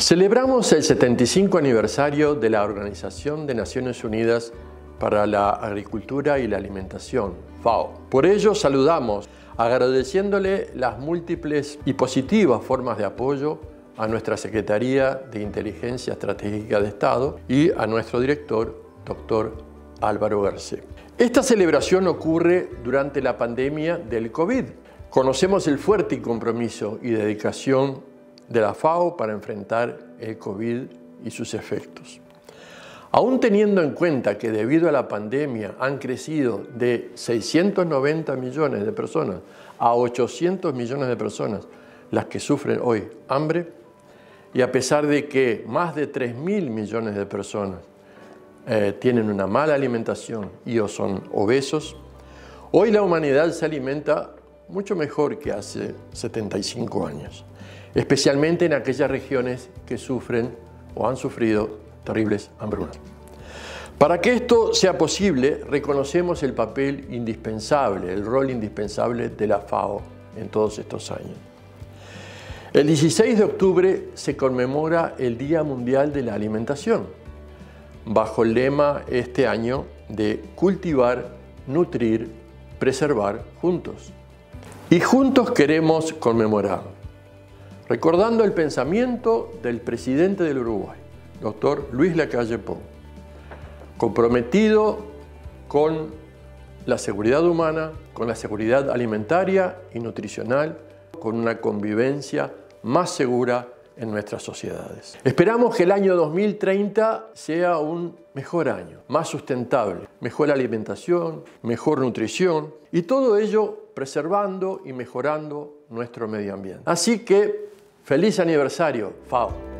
Celebramos el 75 aniversario de la Organización de Naciones Unidas para la Agricultura y la Alimentación, FAO. Por ello saludamos, agradeciéndole las múltiples y positivas formas de apoyo a nuestra Secretaría de Inteligencia Estratégica de Estado y a nuestro director, Dr. Álvaro Garcés. Esta celebración ocurre durante la pandemia del COVID. Conocemos el fuerte compromiso y dedicación de la FAO para enfrentar el COVID y sus efectos. Aún teniendo en cuenta que debido a la pandemia han crecido de 690 millones de personas a 800 millones de personas las que sufren hoy hambre, y a pesar de que más de 3.000 millones de personas tienen una mala alimentación y o son obesos, hoy la humanidad se alimenta mucho mejor que hace 75 años, especialmente en aquellas regiones que sufren o han sufrido terribles hambrunas. Para que esto sea posible, reconocemos el papel indispensable, el rol indispensable de la FAO en todos estos años. El 16 de octubre se conmemora el Día Mundial de la Alimentación, bajo el lema este año de cultivar, nutrir, preservar juntos. Y juntos queremos conmemorar, recordando el pensamiento del presidente del Uruguay, Dr. Luis Lacalle Pou, comprometido con la seguridad humana, con la seguridad alimentaria y nutricional, con una convivencia más segura en nuestras sociedades. Esperamos que el año 2030 sea un mejor año, más sustentable, mejor alimentación, mejor nutrición y todo ello preservando y mejorando nuestro medio ambiente. Así que, feliz aniversario, FAO.